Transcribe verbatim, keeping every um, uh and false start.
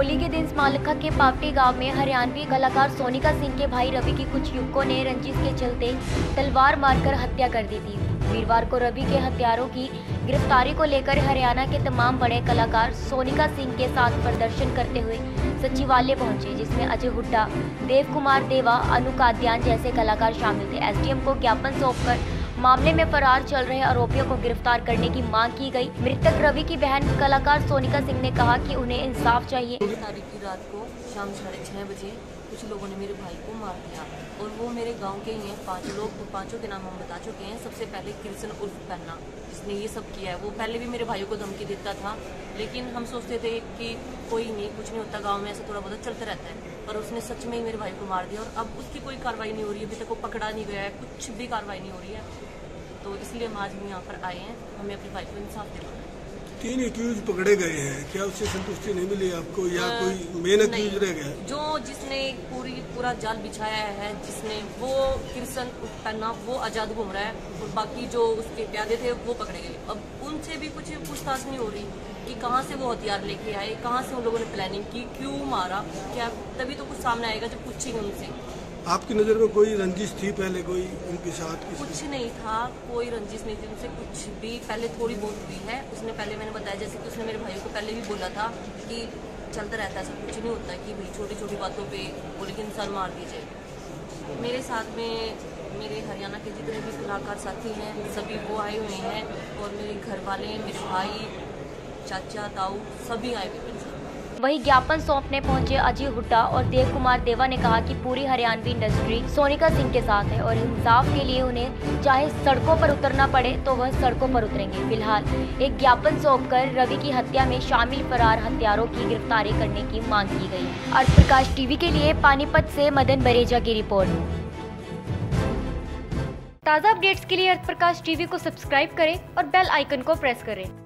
होली के दिन मालखा के पावटी गांव में हरियाणवी कलाकार सोनिका सिंह के भाई रवि की कुछ युवकों ने रंजिश के चलते तलवार मारकर हत्या कर दी थी। वीरवार को रवि के हत्यारों की गिरफ्तारी को लेकर हरियाणा के तमाम बड़े कलाकार सोनिका सिंह के साथ प्रदर्शन करते हुए सचिवालय पहुंचे, जिसमें अजय हुड्डा, देव कुमार देवा, अनु काद्यान जैसे कलाकार शामिल थे। एसडीएम को ज्ञापन सौंपकर मामले में फरार चल रहे आरोपियों को गिरफ्तार करने की मांग की गई। मृतक रवि की बहन कलाकार सोनिका सिंह ने कहा कि उन्हें इंसाफ चाहिए। तारीख की रात को शाम साढ़े छः बजे कुछ लोगों ने मेरे भाई को मार दिया और वो मेरे गांव के ही हैं। पांच लोग, तो पांचों के नाम हम बता चुके हैं। सबसे पहले कृष्ण उर्फ पन्ना, जिसने ये सब किया है, वो पहले भी मेरे भाइयों को धमकी देता था, लेकिन हम सोचते थे कि कोई नहीं, कुछ नहीं होता, गाँव में ऐसा थोड़ा बहुत चलता रहता है। पर उसने सच में ही मेरे भाई को मार दिया और अब उसकी कोई कार्रवाई नहीं हो रही है। अभी तक वो पकड़ा नहीं गया है, कुछ भी कार्रवाई नहीं हो रही है। तो इसलिए हम आज भी यहाँ पर आए हैं, हमें अपने भाई को इंसाफ दिलाना है। तीन एक्यूज पकड़े गए हैं, क्या उससे संतुष्टि नहीं मिली आपको या आ, कोई मेन एक्यूज रह गया? जो जिसने पूरी पूरा जाल बिछाया है, जिसने वो कृष्ण पन्ना, वो आजाद घूम रहा है और बाकी जो उसके प्यादे थे वो पकड़े गए। अब उनसे भी कुछ पूछताछ नहीं हो रही कि कहाँ से वो हथियार लेके आए, कहाँ से उन लोगों ने प्लानिंग की, क्यों मारा, क्या तभी तो कुछ सामने आएगा जब पूछेंगे उनसे। आपकी नज़र में कोई रंजिश थी पहले, कोई उनके साथ? कुछ नहीं था, कोई रंजिश नहीं थी उनसे, कुछ भी पहले थोड़ी बहुत हुई है। उसने पहले, मैंने बताया जैसे कि उसने मेरे भाइयों को पहले भी बोला था कि चलता रहता है, ऐसा कुछ नहीं होता कि भाई छोटी छोटी बातों पे बोले कि इंसान मार दीजिए। मेरे साथ में मेरे हरियाणा के जितने भी कलाकार साथी हैं सभी वो आए हुए हैं और मेरे घर वाले, मेरे भाई, चाचा, ताऊ सभी आए हुए हैं। वहीं ज्ञापन सौंपने पहुंचे अजय हुड्डा और देव कुमार देवा ने कहा कि पूरी हरियाणवी इंडस्ट्री सोनिका सिंह के साथ है और इंसाफ के लिए उन्हें चाहे सड़कों पर उतरना पड़े तो वह सड़कों पर उतरेंगे। फिलहाल एक ज्ञापन सौंपकर रवि की हत्या में शामिल फरार हत्यारों की गिरफ्तारी करने की मांग की गई। अर्थ प्रकाश टीवी के लिए पानीपत से मदन बरेजा की रिपोर्ट। ताज़ा अपडेट्स के लिए अर्थ प्रकाश टीवी को सब्सक्राइब करें और बेल आइकन को प्रेस करें।